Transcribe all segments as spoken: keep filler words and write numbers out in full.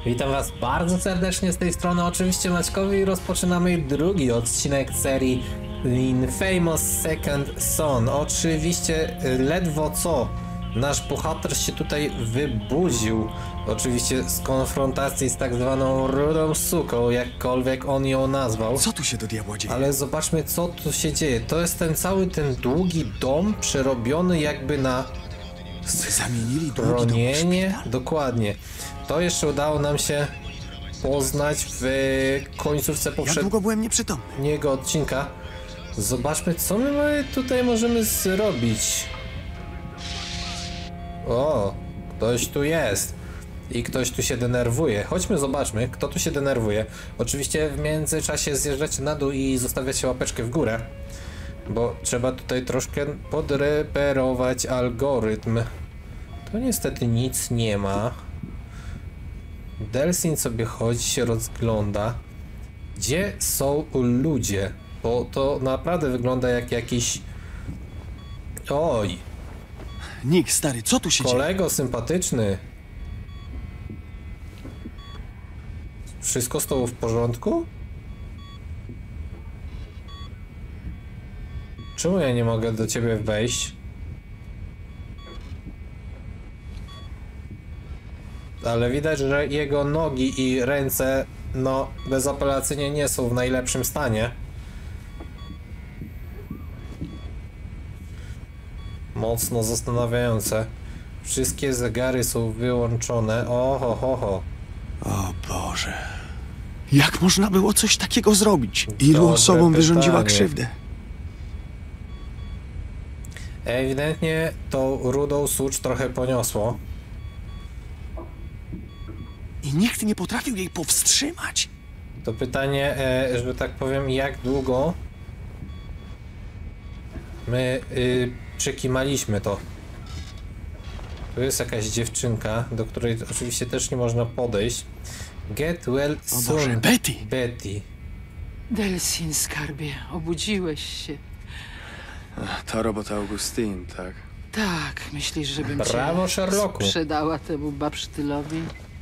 Witam was bardzo serdecznie z tej strony, oczywiście Maćkowi, i rozpoczynamy drugi odcinek serii Infamous Second Son. Oczywiście ledwo co nasz bohater się tutaj wybudził, oczywiście z konfrontacji z tak zwaną rudą suką, jakkolwiek on ją nazwał. Co tu się do diabła dzieje? Ale zobaczmy, co tu się dzieje. To jest ten cały ten długi dom przerobiony jakby na Zamienili bronienie. Dokładnie. To jeszcze udało nam się poznać w końcówce Ja poprzedniego długo byłem nieprzytomny. odcinka. Zobaczmy, co my tutaj możemy zrobić. O, ktoś tu jest. I ktoś tu się denerwuje. Chodźmy, zobaczmy, kto tu się denerwuje. Oczywiście w międzyczasie zjeżdżacie na dół i zostawiacie łapeczkę w górę, bo trzeba tutaj troszkę podreperować algorytm. To niestety nic nie ma. Delsin sobie chodzi, się rozgląda. Gdzie są ludzie? Bo to naprawdę wygląda jak jakiś... Oj! Nick, stary, co tu się dzieje? Kolego sympatyczny. Wszystko z tobą w porządku? Czemu ja nie mogę do ciebie wejść? Ale widać, że jego nogi i ręce, no, bezapelacyjnie nie są w najlepszym stanie. Mocno zastanawiające. Wszystkie zegary są wyłączone. Oho, ho, ho. O Boże. Jak można było coś takiego zrobić? Ilu Dobre osobom wyrządziła pytanie. krzywdę? Ewidentnie tą rudą sucz trochę poniosło. I nikt nie potrafił jej powstrzymać. To pytanie, e, że tak powiem, jak długo my y, przekimaliśmy to. Tu jest jakaś dziewczynka, do której oczywiście też nie można podejść. Get well O soon, Boże, Betty! Betty. Delsin, skarbie, obudziłeś się. To robota Augustine, tak? Tak, myślisz, żebym Brawo, cię Sherlocku. sprzedała temu babsztylowi?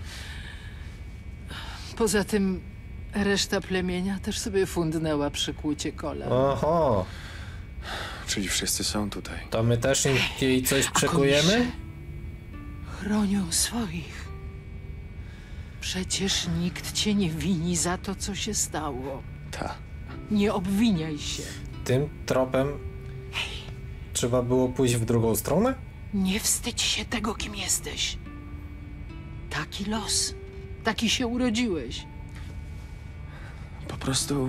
Poza tym reszta plemienia też sobie fundnęła przy kłucie kolan. Oho, Czyli wszyscy są tutaj. to my też im jej coś A przekujemy? komisze chronią swoich. Przecież nikt cię nie wini za to, co się stało. Ta. Nie obwiniaj się. Tym tropem trzeba było pójść w drugą stronę? Nie wstydź się tego, kim jesteś. Taki los. Taki się urodziłeś. Po prostu...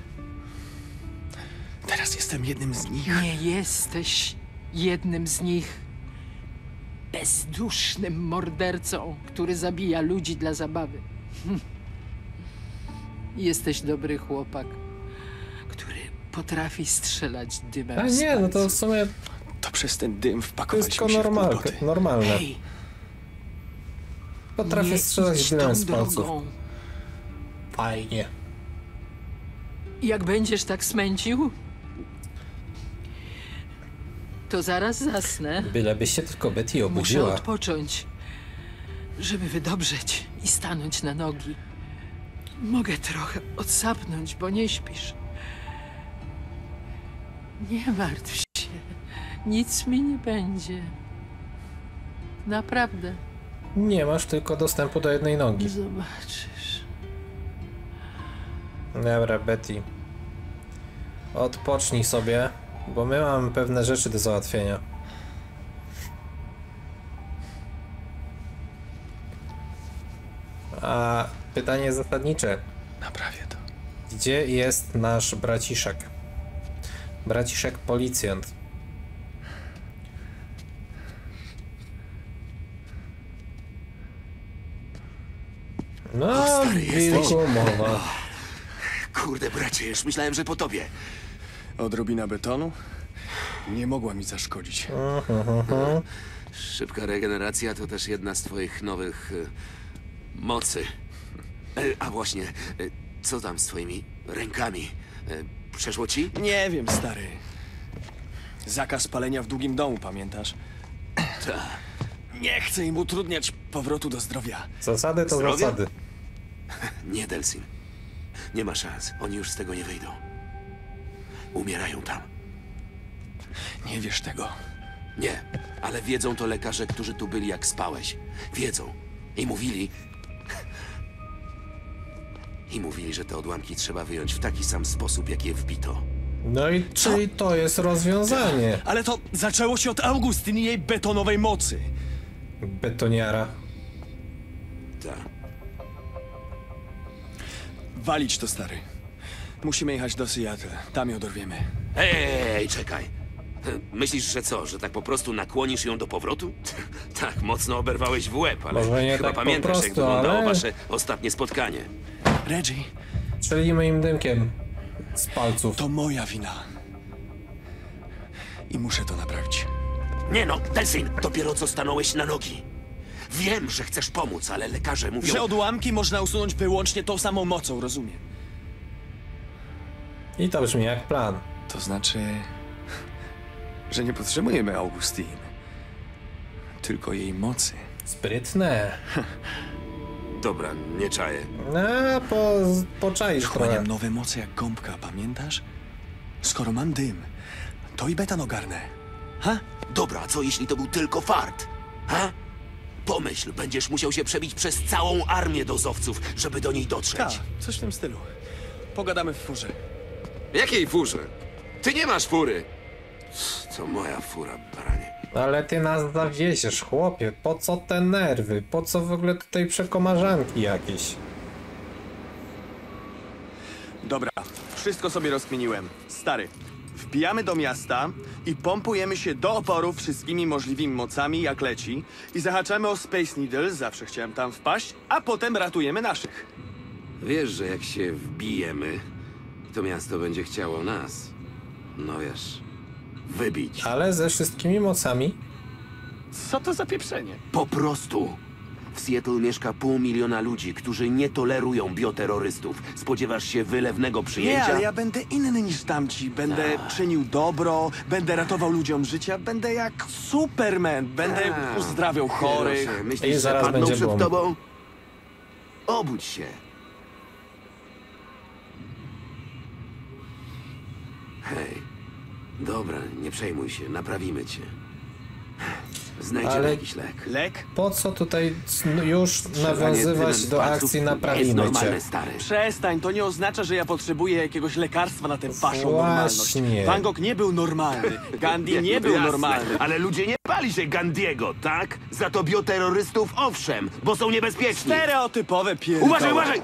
Teraz jestem jednym z nich. Nie jesteś jednym z nich. Bezdusznym mordercą, który zabija ludzi dla zabawy. Hm. Jesteś dobry chłopak, który potrafi strzelać dymem A z nie, no to w palców. sumie To przez ten dym to jest wpakowaliśmy tylko się w normalne. kłopoty. normalne. Hej, Potrafię nie strzelać idź dymem tą z palców. drogą. Fajnie. Jak będziesz tak smęcił, to zaraz zasnę. Bylebyś się tylko Betty Muszę obudziła. odpocząć, żeby wydobrzeć i stanąć na nogi. Mogę trochę odsapnąć, bo nie śpisz. Nie martw się. Nic mi nie będzie. Naprawdę. Nie masz tylko dostępu do jednej nogi. Zobaczysz. Dobra, Betty. Odpocznij sobie, bo my mamy pewne rzeczy do załatwienia. A pytanie zasadnicze. Naprawię to. Gdzie jest nasz braciszek? Braciszek policjant. No, O, stary jesteś. wilku mowa. Kurde, bracie, już myślałem, że po tobie. Odrobina betonu? Nie mogła mi zaszkodzić. Szybka regeneracja to też jedna z twoich nowych e, mocy. E, a właśnie, e, co tam z twoimi rękami? E, przeszło ci? Nie wiem, stary. Zakaz palenia w długim domu, pamiętasz? Ta. Nie chcę im utrudniać powrotu do zdrowia. Zasady to Zdrowie? zasady. Nie, Delsin. Nie ma szans. Oni już z tego nie wyjdą. Umierają tam. Nie wiesz tego. Nie, ale wiedzą to lekarze, którzy tu byli, jak spałeś. Wiedzą. I mówili... I mówili, że te odłamki trzeba wyjąć w taki sam sposób, jak je wbito. No i czyli to jest rozwiązanie. Ale to zaczęło się od Augustyn i jej betonowej mocy. Betoniara. Tak. Walić to, stary. Musimy jechać do Seattle. Tam ją dorwiemy. Ej, ej, ej, czekaj. Myślisz, że co, że tak po prostu nakłonisz ją do powrotu? Tak, mocno oberwałeś w łeb, ale Może nie chyba tak po pamiętasz, jak prostu, wyglądało ale- wasze ostatnie spotkanie. Reggie, Strzelimy im dymkiem z palców. to moja wina. I muszę to naprawić. Nie no, Delsin, dopiero co stanąłeś na nogi. Wiem, że chcesz pomóc, ale lekarze mówią... Że odłamki można usunąć wyłącznie tą samą mocą, rozumiem. I to brzmi jak plan. To znaczy, że nie potrzebujemy Augustyn. Tylko jej mocy. Sprytne. Dobra, nie czaję. No, po, poczaisz trochę. Chłaniam nowe moce jak gąbka, pamiętasz? Skoro mam dym, to i betan ogarnę. Ha? Dobra, a co jeśli to był tylko fart? Ha? Pomyśl, będziesz musiał się przebić przez całą armię dozowców, żeby do niej dotrzeć. Tak, coś w tym stylu. Pogadamy w furze. Jakiej furze? Ty nie masz fury. To moja fura, baranie. Ale ty nas zawieziesz, chłopie. Po co te nerwy? Po co w ogóle tutaj przekomarzanki jakieś? Dobra, wszystko sobie rozkminiłem. Stary, wbijamy do miasta i pompujemy się do oporu wszystkimi możliwymi mocami, jak leci, i zahaczamy o Space Needle, zawsze chciałem tam wpaść, a potem ratujemy naszych. Wiesz, że jak się wbijemy, to miasto będzie chciało nas. No wiesz, wybić. Ale ze wszystkimi mocami? Co to za pieprzenie? Po prostu. W Seattle mieszka pół miliona ludzi, którzy nie tolerują bioterrorystów. Spodziewasz się wylewnego Nie, przyjęcia? ale ja będę inny niż tamci. Będę czynił dobro, będę ratował ludziom życia, będę jak Superman, będę A, uzdrawiał chorych. Proszę, I myślisz, że zaraz padną będzie przed bum. tobą? Obudź się. Hej, dobra, nie przejmuj się, naprawimy cię. Znajdziemy Ale- jakiś lek. Lek? Po co tutaj c- już nawiązywać Strzelanie do dymem z akcji palców naprawimy jest cię? normalne, stary. Przestań, to nie oznacza, że ja potrzebuję jakiegoś lekarstwa na tę waszą normalność. Właśnie. Van Gogh nie był normalny, Gandhi nie był Jasne, normalny. Ale ludzie nie bali się Gandiego, tak? Za to bioterrorystów owszem, bo są niebezpieczni. Stereotypowe pierdoły. Uważaj, uważaj!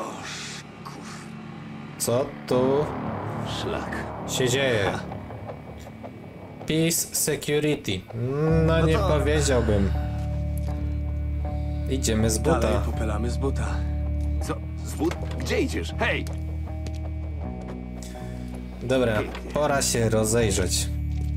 Co tu Szlak. się dzieje? Peace Security. No nie powiedziałbym. Idziemy z Dalej buta. popylamy z buta. Co? Z wód? Gdzie idziesz? Hej! Dobra, pora się rozejrzeć.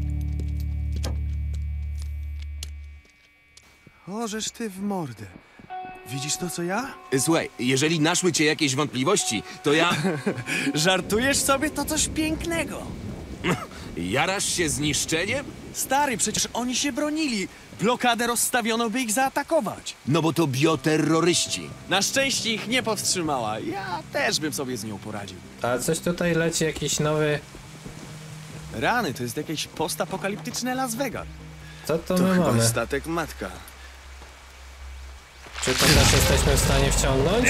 Ożeż ty w mordę. Widzisz to, co ja? Słuchaj, jeżeli naszły cię jakieś wątpliwości, to ja... Żartujesz sobie? To coś pięknego. Jarasz się zniszczeniem? Stary, przecież oni się bronili. Blokadę rozstawiono, by ich zaatakować. No bo to bioterroryści. Na szczęście ich nie powstrzymała. Ja też bym sobie z nią poradził. Ale coś tutaj leci, jakiś nowy... Rany, to jest jakieś postapokaliptyczne Las Vegas. Co to To my chyba mamy? statek matka. Czy to też jesteśmy w stanie wciągnąć?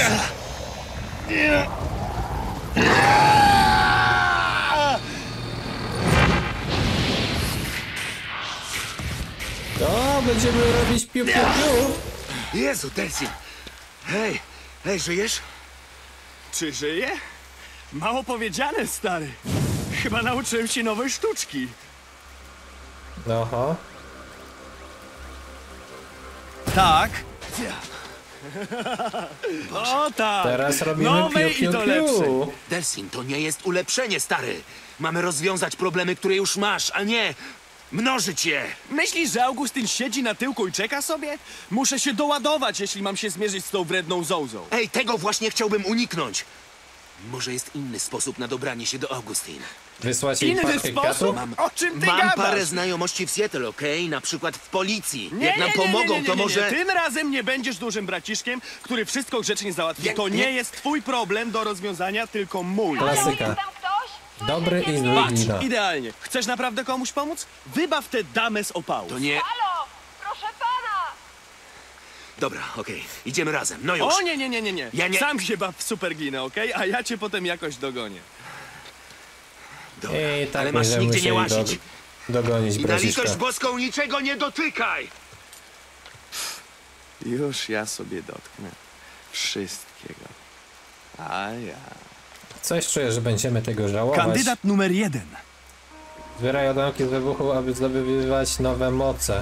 O, będziemy robić piu piu piu. Jezu, Delsin! Hej, hej, żyjesz? Czy żyje? Mało powiedziane, stary. Chyba nauczyłem się nowej sztuczki. Oho. Tak. O tak. Teraz robimy Nowej piu i piu to lepszej. piu. Delsin, to nie jest ulepszenie, stary. Mamy rozwiązać problemy, które już masz, a nie mnożyć je. Myślisz, że Augustyn siedzi na tyłku i czeka sobie? Muszę się doładować, jeśli mam się zmierzyć z tą wredną zołzą. Ej, tego właśnie chciałbym uniknąć. Może jest inny sposób na dobranie się do Augustine. Wysłać jej Inny paczkę kwiatów? sposób? Mam, O czym ty mam gadasz? parę znajomości w Seattle, okej? Na przykład w policji. Nie, Jak nam nie, nie, pomogą, nie, nie, nie, to nie, może... nie. Tym razem nie będziesz dużym braciszkiem, który wszystko grzecznie załatwi. Ja- To nie, nie- jest twój problem do rozwiązania, tylko mój. Klasyka. Jest tam ktoś? Dobry i zły Patrz, glina. idealnie. Chcesz naprawdę komuś pomóc? Wybaw tę damę z opału. To nie... Halo! Proszę pana! Dobra, okej. Idziemy razem. No już. O nie, nie, nie, nie, nie. Ja nie- Sam się baw w superginę, okej? A ja cię potem jakoś dogonię. Dobra, I tak ale masz będziemy nigdzie nie musieli łazić. do, dogonić I na braciszka. litość boską niczego nie dotykaj! Już ja sobie dotknę wszystkiego. A ja... Coś czuję, że będziemy tego żałować. Kandydat numer jeden. Zbieraj odłamki z wybuchu, aby zdobywać nowe moce.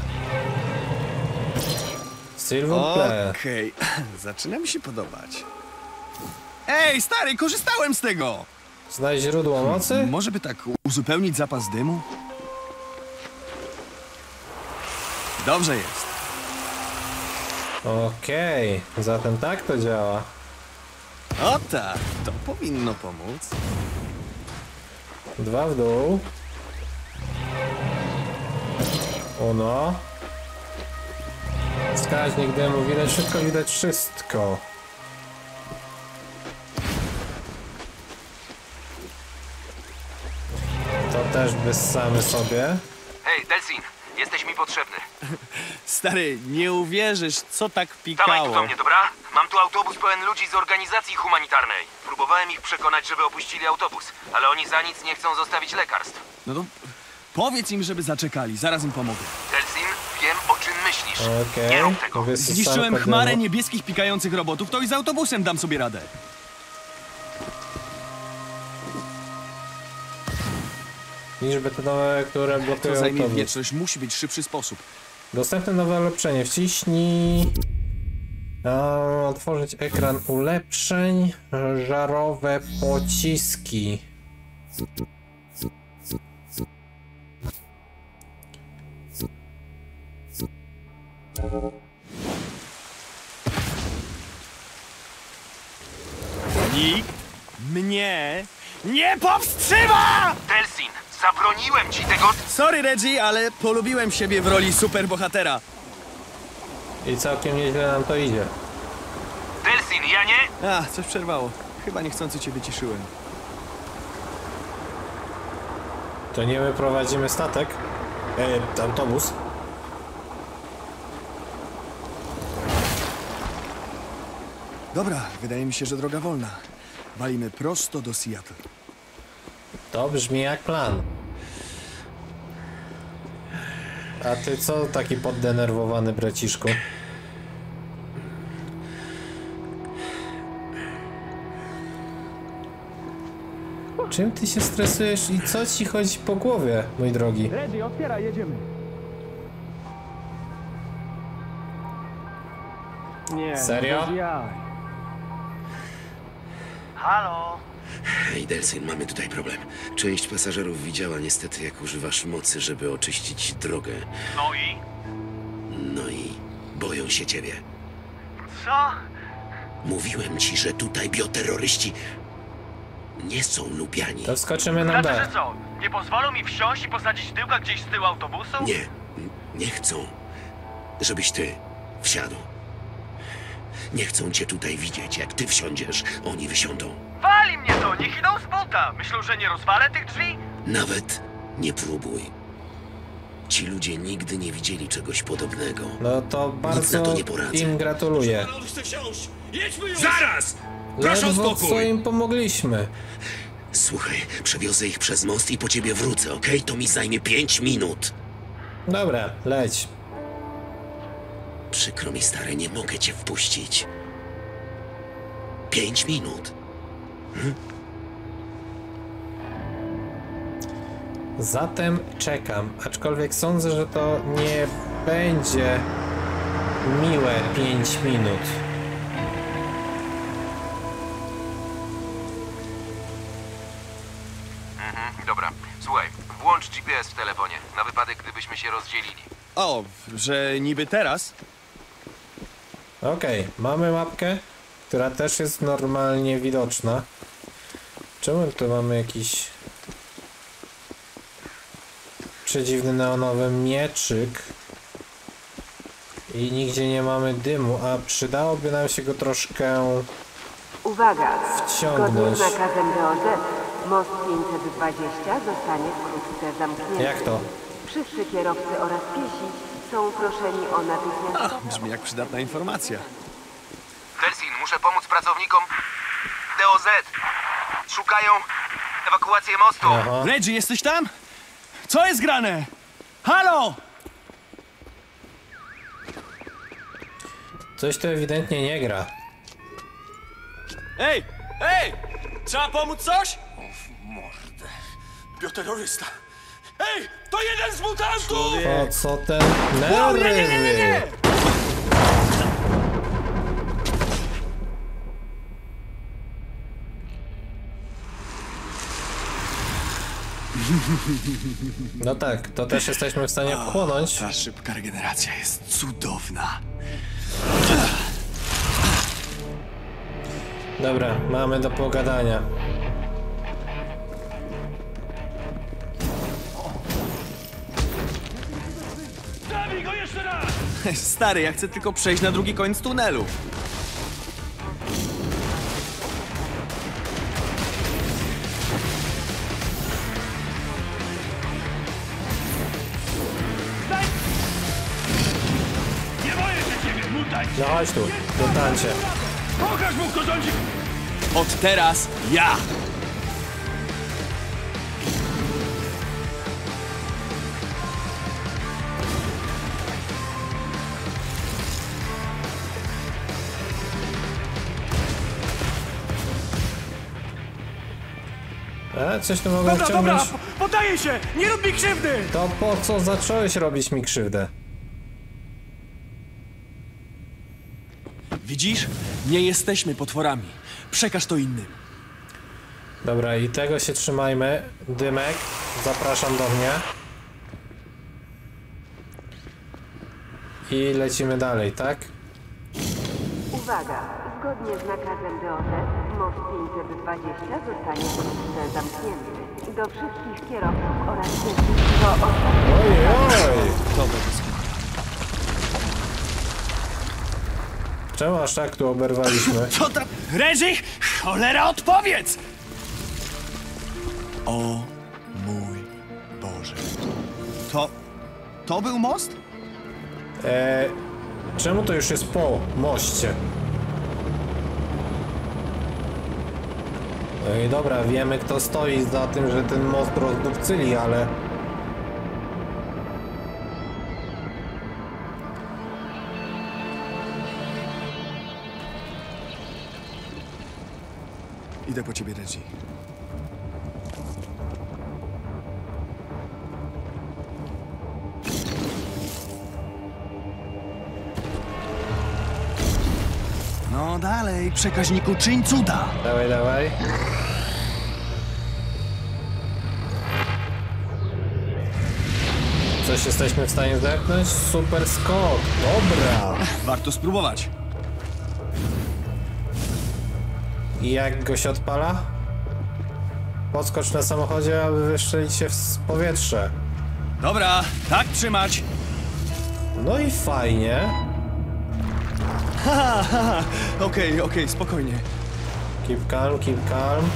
Silverplay. Okej, zaczyna mi się podobać. Ej, stary, korzystałem z tego! Znajdź źródło mocy? Może by tak uzupełnić zapas dymu? Dobrze jest. Okej, zatem tak to działa. O tak, to powinno pomóc. Dwa w dół. Uno. Wskaźnik dymu, widać wszystko, widać wszystko. To też wyssamy sobie. Hej, Delsin, jesteś mi potrzebny. Stary, nie uwierzysz, co tak Dawaj tu pikało. do mnie, dobra? Mam tu autobus pełen ludzi z organizacji humanitarnej. Próbowałem ich przekonać, żeby opuścili autobus, ale oni za nic nie chcą zostawić lekarstw. No to powiedz im, żeby zaczekali, zaraz im pomogę. Delsin, wiem, o czym myślisz. Okej. Nie rób tego. Wyssamy Zniszczyłem dymu. chmarę niebieskich pikających robotów, to i z autobusem dam sobie radę. Liczby te nowe, które To blokują zajmie autobus. wieczność, musi być szybszy sposób. Dostępne nowe ulepszenie. Wciśnij. A, otworzyć ekran ulepszeń. Żarowe pociski. Nikt mnie nie powstrzyma! Delsin, zabroniłem ci tego... Sorry, Reggie, ale polubiłem siebie w roli superbohatera. I całkiem nieźle nam to idzie. Delsin, ja nie... A, coś przerwało. Chyba niechcący cię wyciszyłem. To nie my prowadzimy statek. E, autobus. Dobra, wydaje mi się, że droga wolna. Walimy prosto do Seattle. To brzmi jak plan. A ty co taki poddenerwowany, braciszku? Czym ty się stresujesz i co ci chodzi po głowie, mój drogi? Reggie, otwieraj, jedziemy. Nie, Serio? bez jaj. Halo? Hej, Delsin, mamy tutaj problem. Część pasażerów widziała niestety, jak używasz mocy, żeby oczyścić drogę. No i? No i boją się ciebie. Co? Mówiłem ci, że tutaj bioterroryści nie są lubiani. To wskoczymy na Znaczy, B. że co? Nie pozwolą mi wsiąść i posadzić tyłka gdzieś z tyłu autobusu? Nie, n- nie chcą, żebyś ty wsiadł. Nie chcą cię tutaj widzieć. Jak ty wsiądziesz, oni wysiądą. Wali mnie to, niech idą z buta. Myślą, że nie rozwalę tych drzwi? Nawet nie próbuj. Ci ludzie nigdy nie widzieli czegoś podobnego. No to bardzo to nie poradzę. im gratuluję. Zaraz! Proszę o Ledwo co spokój! im pomogliśmy. Słuchaj, przewiozę ich przez most i po ciebie wrócę, okej? To mi zajmie pięć minut. Dobra, leć. Przykro mi, stary, nie mogę cię wpuścić. Pięć minut. Zatem czekam, aczkolwiek sądzę, że to nie będzie miłe pięć minut. Dobra, słuchaj, włącz G P S w telefonie, na wypadek gdybyśmy się rozdzielili. O, że niby teraz? Okej, mamy mapkę, która też jest normalnie widoczna. Czemu tu mamy jakiś przedziwny neonowy mieczyk i nigdzie nie mamy dymu, a przydałoby nam się go troszkę Uwaga! wciągnąć. Zgodnie z nakazem D O Z most pięćset dwadzieścia zostanie wkrótce zamknięty. Jak to? Wszyscy kierowcy oraz piesi są proszeni o natychmiastowe... Brzmi jak przydatna informacja. Delsin, muszę pomóc pracownikom D O Z. Szukają ewakuację mostu. Aha. Reggie, jesteś tam? Co jest grane? Halo! Coś tu ewidentnie nie gra. Ej! Ej! Trzeba pomóc coś? O, w mordę. Bioterrorysta. Ej! To jeden z mutantów! Po co ten Wow, nie, nie, nie, nie, nie! nerwy? No tak, to też jesteśmy w stanie wchłonąć. Ta szybka regeneracja jest cudowna. Dobra, mamy do pogadania. Zabij go jeszcze raz! Stary, ja chcę tylko przejść na drugi koniec tunelu. Nie boję się ciebie, mutaj! No chodź tu, mutancie. Pokaż mu, kto rządzi! Od teraz ja! A, coś tu mogę Dobra, dobra, wciągnąć. po- poddaję się! Nie rób mi krzywdy! To po co zacząłeś robić mi krzywdę? Widzisz? Nie jesteśmy potworami. Przekaż to innym. Dobra, i tego się trzymajmy. Dymek, zapraszam do mnie. I lecimy dalej, tak? Uwaga! Zgodnie z nakazem D O Z most pięćset dwadzieścia zostanie wkrótce zamknięty. Do wszystkich kierowców oraz piesi do ostatniego... Oj, oj! Dobra, to skoro. Czemu aż tak tu oberwaliśmy? Co tam? Reggie? Cholera, odpowiedz! O mój Boże. To... to był most? Eee, czemu to już jest po moście? No i dobra, wiemy kto stoi za tym, że ten most rozdupcyli, ale... Idę po ciebie, Reggie. No dalej, przekaźniku, czyń cuda! Dawaj, dawaj. Coś jesteśmy w stanie zepchnąć? Super skok, dobra. Warto spróbować. I jak go się odpala? Podskocz na samochodzie, aby wystrzelić się w powietrze. Dobra, tak trzymać! No i fajnie. Haha, haha. Okej, okej, spokojnie. Keep calm, keep calm.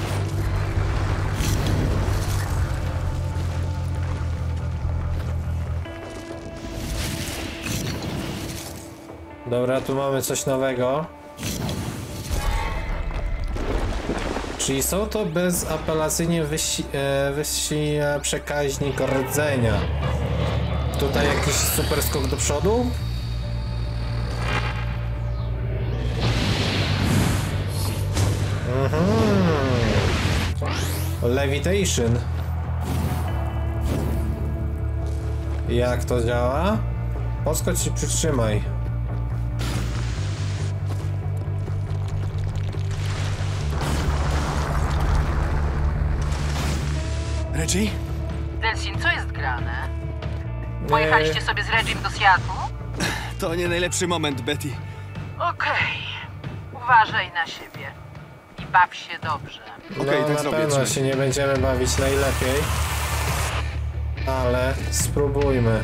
Dobra, tu mamy coś nowego. Czyli są to bezapelacyjnie wysi, e, wysi e, przekaźnik rdzenia. Tutaj jakiś super skok do przodu? Mhm. Levitation. Jak to działa? Podskocz i przytrzymaj. Reggie? Delsin, co jest grane? Pojechaliście sobie z Reggiem do Seattle'u? To nie najlepszy moment, Betty. Okej. Uważaj na siebie. I baw się dobrze. No Okej, tak na zrobię, pewno trzymaj. się nie będziemy bawić najlepiej. Ale spróbujmy.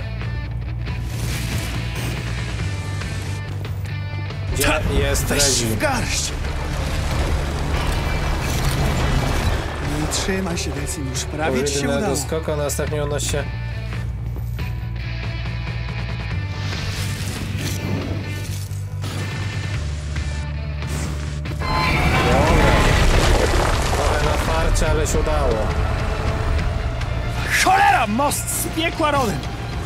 Gdzie jest Weź Reggie? w garść! Nie trzymaj się, Delsin, już prawie ci się Powinny udało. do skoku, a następnie unoś się. Dobra. Trochę na farcie, ale się udało. Cholera! Most z piekła rodem!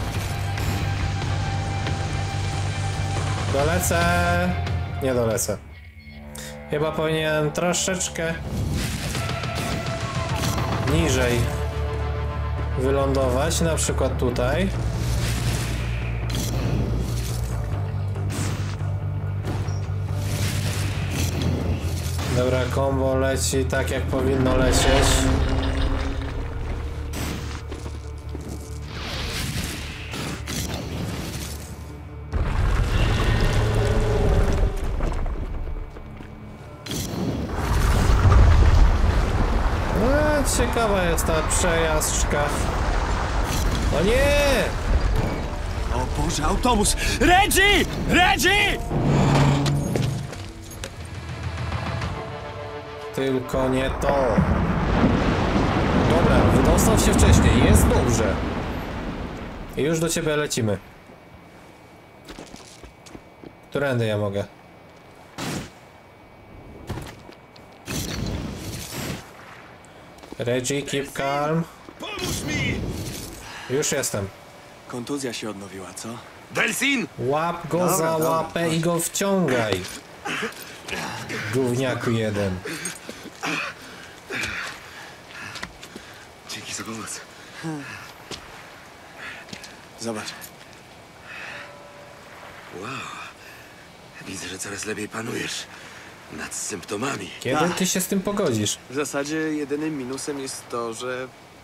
Dolecę. Nie dolecę. Chyba powinienem troszeczkę niżej wylądować, na przykład tutaj. Dobra, combo leci tak jak powinno lecieć. No, ciekawa jest ta przejażdżka. O nie! O Boże, autobus! Reggie! Reggie! Tylko nie to. Dobra, wydostał się wcześniej, jest dobrze. I już do ciebie lecimy. Którędy ja mogę? Reggie, keep calm. Pomóż mi! Już jestem. Kontuzja się odnowiła, co? Delsin! Łap go Dobra, za dobra, łapę i go wciągaj. Gówniaku jeden. Dzięki za pomoc. Zobacz. Wow. Widzę, że coraz lepiej panujesz nad symptomami. Kiedy ty się z tym pogodzisz? W zasadzie jedynym minusem jest to, że...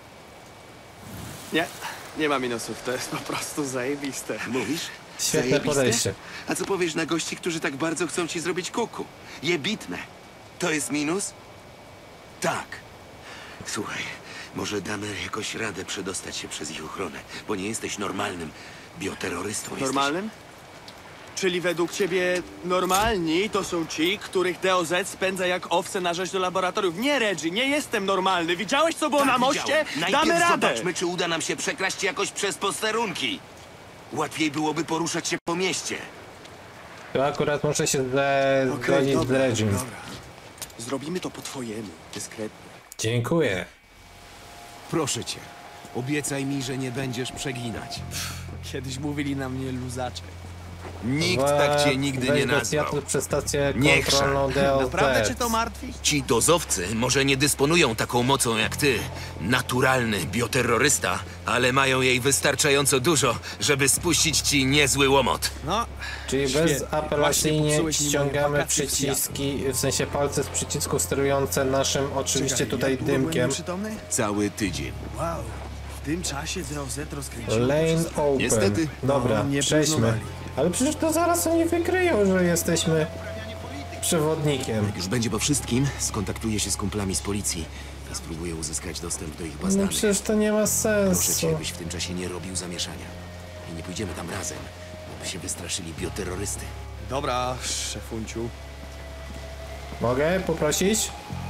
Nie, nie ma minusów, to jest po prostu zajebiste. Mówisz? Świetne Zajebiste? podejście. A co powiesz na gości, którzy tak bardzo chcą ci zrobić kuku? Jebitne. To jest minus? Tak. Słuchaj, może damy jakoś radę przedostać się przez ich ochronę, bo nie jesteś normalnym bioterrorystą. jesteś- Normalnym? Czyli według ciebie normalni to są ci, których D O Z spędza jak owce na rzeź do laboratoriów. Nie, Reggie, nie jestem normalny. Widziałeś, co było Tak, na moście? widziałem. Damy Najpierw radę! zobaczmy, czy uda nam się przekraść jakoś przez posterunki. Łatwiej byłoby poruszać się po mieście. To akurat muszę się zde- Okej, zgodzić z dobra, Reggiem. dobra. Zrobimy to po twojemu, dyskretnie. Dziękuję. Proszę cię, obiecaj mi, że nie będziesz przeginać. Kiedyś mówili na mnie luzaczek. Nikt tak cię nigdy Weź nie do nazwał. Seattle przez stację Nie kontrolną D O Z. Naprawdę cię to martwi? Ci dozowcy może nie dysponują taką mocą jak ty, naturalny bioterrorysta, ale mają jej wystarczająco dużo, żeby spuścić ci niezły łomot. No, Czyli Świetnie. bezapelacyjnie Właśnie popsułeś mi moje ściągamy wakacje w przyciski, w sensie palce z przycisków sterujące naszym oczywiście czekaj, tutaj jak długo byłem dymkiem. nieprzytomny? Cały tydzień. Wow, w tym czasie D O Z rozkręciło Lane wszystko. open. Niestety. Dobra, No, nie przejdźmy. pilnowali. Ale przecież to zaraz oni wykryją, że jesteśmy przewodnikiem. Już będzie po wszystkim, skontaktuję się z kumplami z policji i spróbuję uzyskać dostęp do ich baz No danych. przecież to nie ma Proszę sensu. cię, byś w tym czasie nie robił zamieszania. I nie pójdziemy tam razem, bo by się wystraszyli bioterrorysty. Dobra, szefunciu. Mogę poprosić?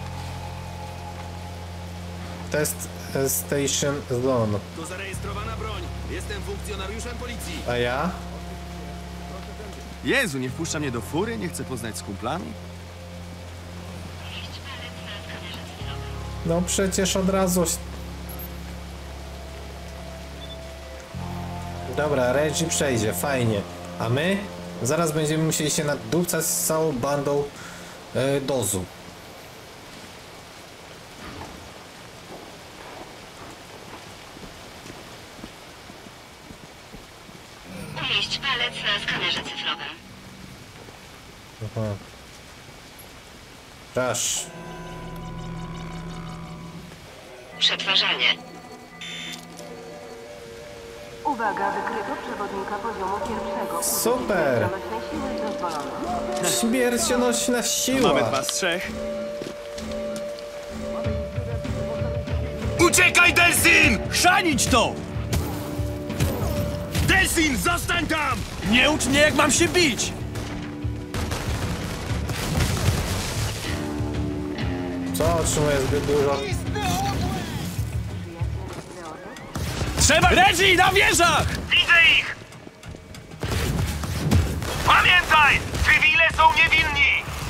Test e, Station Zone. To zarejestrowana broń. Jestem funkcjonariuszem policji. A ja? Jezu, nie wpuszcza mnie do fury? Nie chce poznać z kumplami? No przecież od razu... Dobra, Reggie przejdzie, fajnie. A my? Zaraz będziemy musieli się nadupcać z całą bandą e, dozu. Umieść palec na skanerze cyfrowym. Aha. Rush. Przetwarzanie. Uwaga, wykryto przewodnika poziomu pierwszego. Super! Przenośnej siły dozwolono. Śmiercionośna siła! Mamy dwa z trzech. Uciekaj, Delsin! Chrzanić to! Delsin, zostań tam! Nie ucz mnie, jak mam się bić! Co otrzymuje zbyt dużo? Trzeba... Reggie, na wieżach! Widzę ich! Pamiętaj! Cywile są niewinni!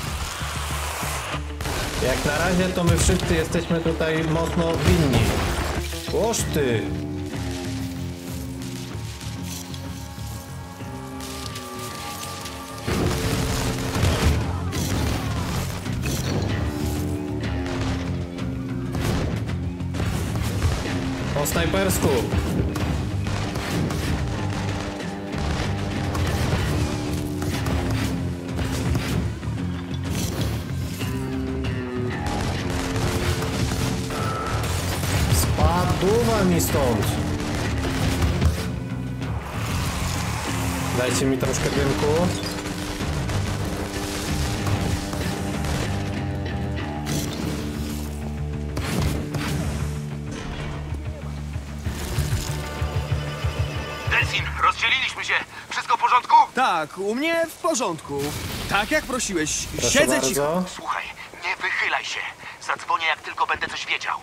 Jak na razie to my wszyscy jesteśmy tutaj mocno winni. Oż ty! Po snajpersku! Spadła mi stąd! Dajcie mi troszkę dymku. Delsin, rozdzieliliśmy się. Wszystko w porządku? Tak, u mnie w porządku. Tak jak prosiłeś, Proszę siedzę bardzo. cicho. Słuchaj, nie wychylaj się. Zadzwonię, jak tylko będę coś wiedział.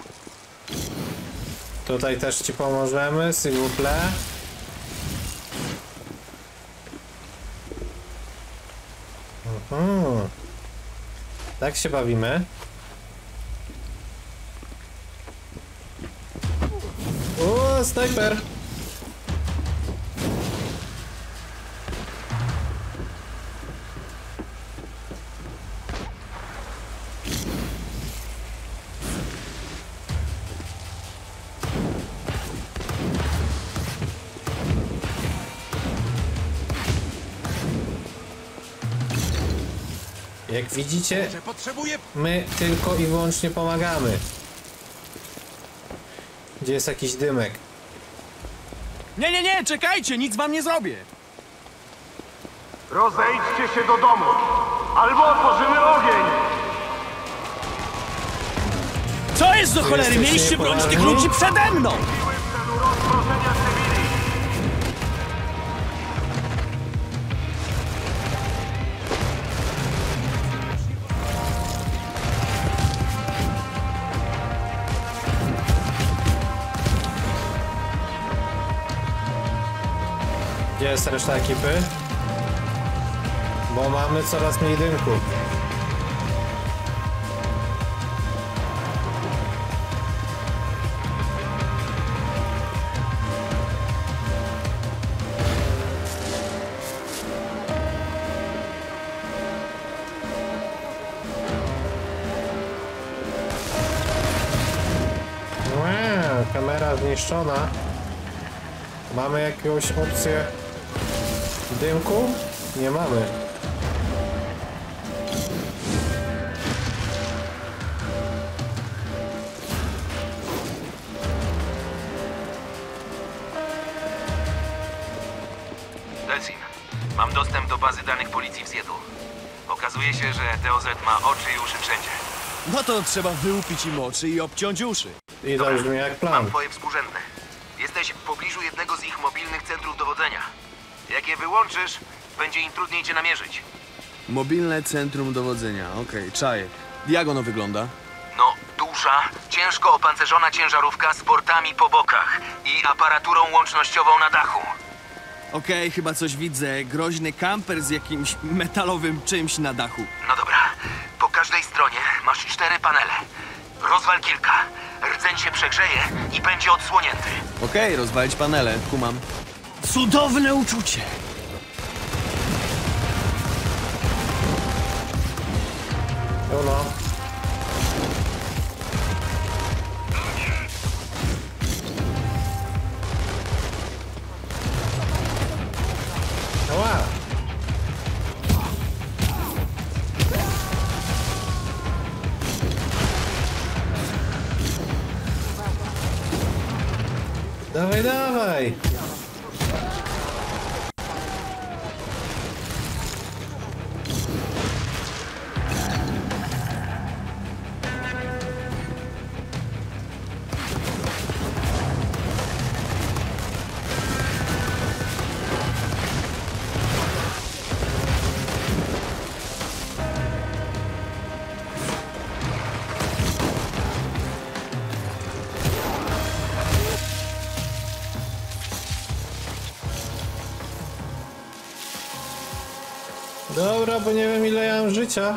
Tutaj też ci pomożemy, s'il vous plaît. Mhm. Tak się bawimy. O, snajper! Jak widzicie, my tylko i wyłącznie pomagamy. Gdzie jest jakiś dymek? Nie, nie, nie, czekajcie, nic wam nie zrobię. Rozejdźcie się do domu, albo otworzymy ogień! Co jest do cholery? jesteście Mieliście bronić tych niepoważni? ludzi przede mną! Rozproszenia cywili! Gdzie jest reszta ekipy? Bo mamy coraz mniej dymku. Wow, kamera zniszczona. Mamy jakąś opcję dymku? Nie mamy. Delsin, mam dostęp do bazy danych policji w Seattle. Okazuje się, że T O Z ma oczy i uszy wszędzie. No to trzeba wyłupić im oczy i obciąć uszy. I to brzmi jak plan. Mam twoje współrzędne. Jesteś w pobliżu jednego z ich mobilnych centrów dowodzenia. Jak je wyłączysz, będzie im trudniej cię namierzyć. Mobilne centrum dowodzenia, okej, czaję. Jak ono wygląda? No, duża, ciężko opancerzona ciężarówka z portami po bokach i aparaturą łącznościową na dachu. Okej, chyba coś widzę. Groźny kamper z jakimś metalowym czymś na dachu. No dobra, po każdej stronie masz cztery panele. Rozwal kilka, rdzeń się przegrzeje i będzie odsłonięty. Okej, rozwalić panele, kumam. Cudowne uczucie! Uno. Ała. Dawaj, dawaj! Dobra, bo nie wiem ile ja mam życia.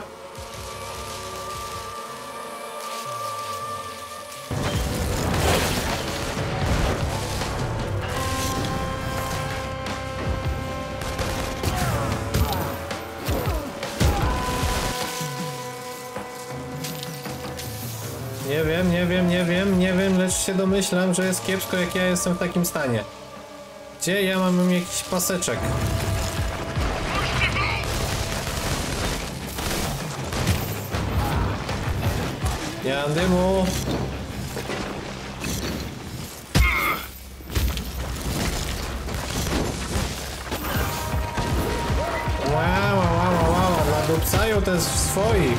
Nie wiem, nie wiem, nie wiem, nie wiem, lecz się domyślam, że jest kiepsko, jak ja jestem w takim stanie. Gdzie ja mam jakiś paseczek? Nie mam dymu. Wow, wow, wow, wow, nadupcają te swoich.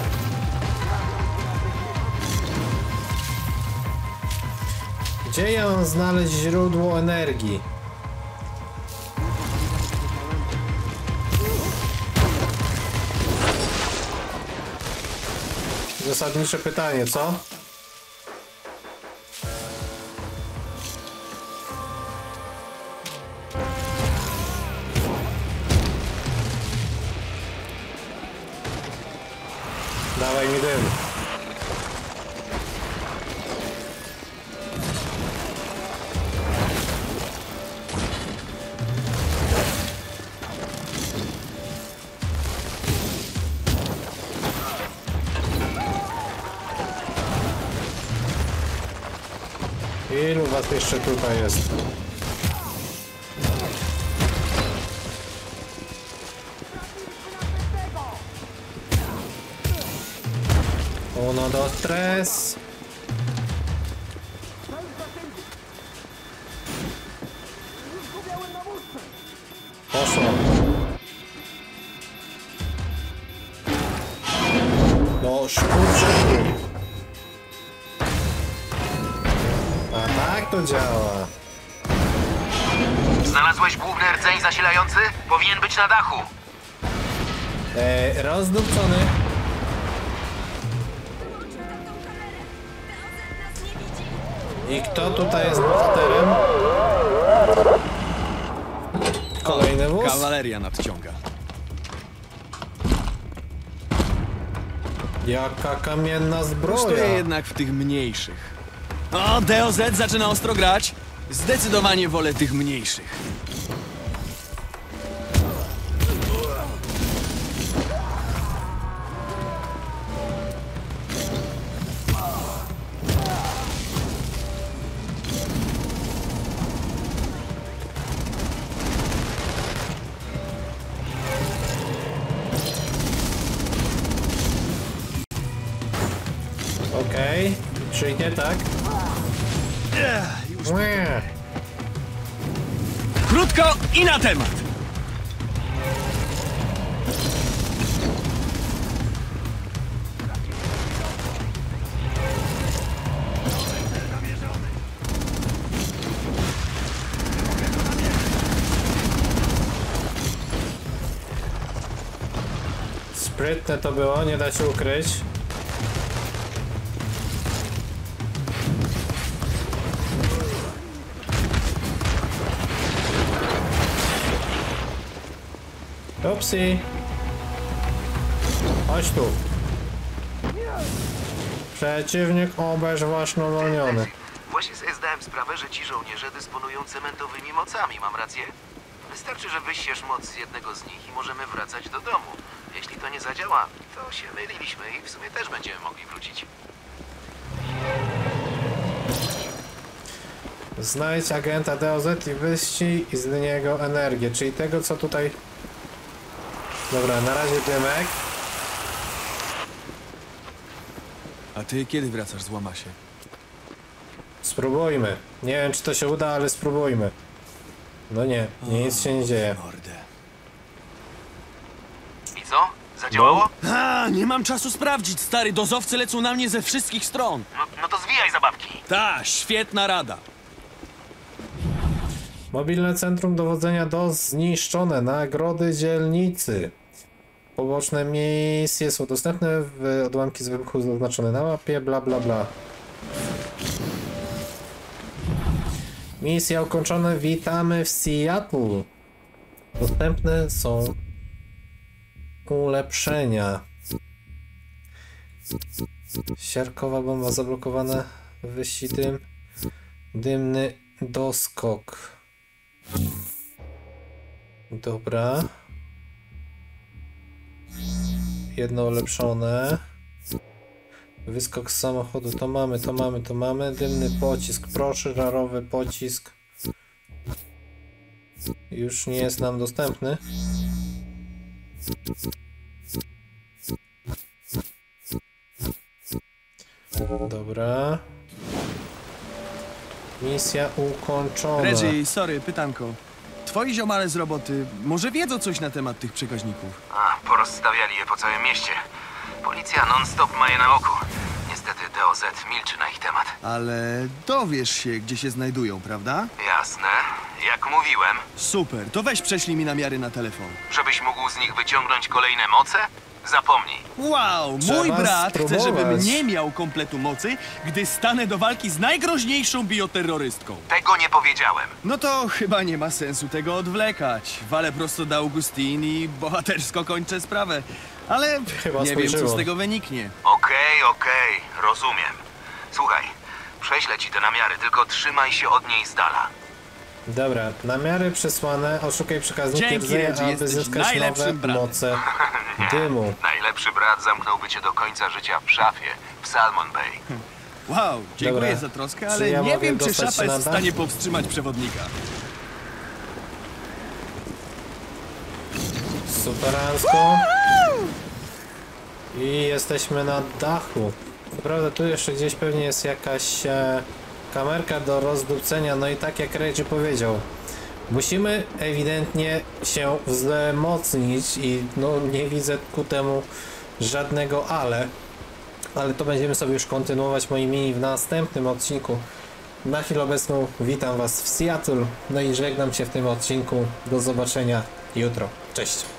Gdzie ja mam znaleźć źródło energii? Zasadnicze pytanie, co? Dawaj mi dym. Ilu was jeszcze tutaj jest? Uno, dos, tres. Poszło. No, szkurczę. A tak to działa. Znalazłeś główny rdzeń zasilający? Powinien być na dachu. Eee, rozdupcony. I kto tutaj jest bohaterem? Kolejny wóz? Kawaleria nadciąga. Jaka kamienna Kosztuje zbroja. jednak w tych mniejszych. O, D O Z zaczyna ostro grać. Zdecydowanie wolę tych mniejszych. Okej, okay. Czyli nie tak? Łe. Krótko i na temat. Sprytne to było, nie da się ukryć. Upsi. Chodź tu. Przeciwnik obezwłasnowolniony. uwolniony. Właśnie sobie zdałem sprawę, że ci żołnierze dysponują cementowymi mocami, mam rację? Wystarczy, że wyściesz moc z jednego z nich i możemy wracać do domu. Jeśli to nie zadziała, to się myliliśmy i w sumie też będziemy mogli wrócić. Znajdź agenta D O Z i wyścig z niego energię, czyli tego co tutaj... Dobra, na razie dymek. A ty kiedy wracasz z Łamasie? Spróbujmy. Nie wiem czy to się uda, ale spróbujmy. No nie, nie nic się nie dzieje. Mordę. I co? Zadziałało? A, nie mam czasu sprawdzić, stary. Dozowcy lecą na mnie ze wszystkich stron. No, no to zwijaj zabawki. Ta, świetna rada. Mobilne centrum dowodzenia do zniszczone. Nagrody dzielnicy. Poboczne misje są dostępne. W odłamki z wybuchu zaznaczone na mapie. Bla bla bla. Misja ukończona. Witamy w Seattle. Dostępne są ulepszenia. Siarkowa bomba zablokowana w wyścig dym. Dymny doskok. Dobra. Jedno ulepszone. Wyskok z samochodu, to mamy, to mamy, to mamy. Dymny pocisk, proszerarowy pocisk. Już nie jest nam dostępny. Dobra. Misja ukończona. Reggie, sorry, pytanko. Twoi ziomale z roboty może wiedzą coś na temat tych przekaźników? A, porozstawiali je po całym mieście. Policja non-stop ma je na oku. Niestety D O Z milczy na ich temat. Ale dowiesz się, gdzie się znajdują, prawda? Jasne. Jak mówiłem, Super, to weź prześlij mi namiary na telefon. żebyś mógł z nich wyciągnąć kolejne moce? Zapomnij. Wow, Trzeba mój brat chce, spróbować. żebym nie miał kompletu mocy, gdy stanę do walki z najgroźniejszą bioterrorystką. Tego nie powiedziałem. No to chyba nie ma sensu tego odwlekać. Walę prosto do Augustin i bohatersko kończę sprawę. Ale Chyba nie wiem, co spojrzyło. z tego wyniknie. Okej, okej, rozumiem. Słuchaj, prześlę ci te namiary, tylko trzymaj się od niej z dala. Dobra, namiary przesłane, oszukaj przekaźniki Dzięki, rdzenia, Reggie, aby jesteś zyskać nowe najlepszym bratem. moce dymu. Najlepszy brat zamknąłby cię do końca życia w szafie, w Salmon Bay. Wow, dziękuję Dobra. za troskę, Czy ale ja nie mogę wiem, czy dostać szafa się jest w na stanie dach? powstrzymać przewodnika. Superancko. I jesteśmy na dachu. Co prawda tu jeszcze gdzieś pewnie jest jakaś e, kamerka do rozdupcenia, no i tak jak Reggie powiedział, musimy ewidentnie się wzmocnić i no nie widzę ku temu żadnego ale. Ale to będziemy sobie już kontynuować moi mini w następnym odcinku. Na chwilę obecną witam Was w Seattle, no i żegnam się w tym odcinku. Do zobaczenia jutro. Cześć!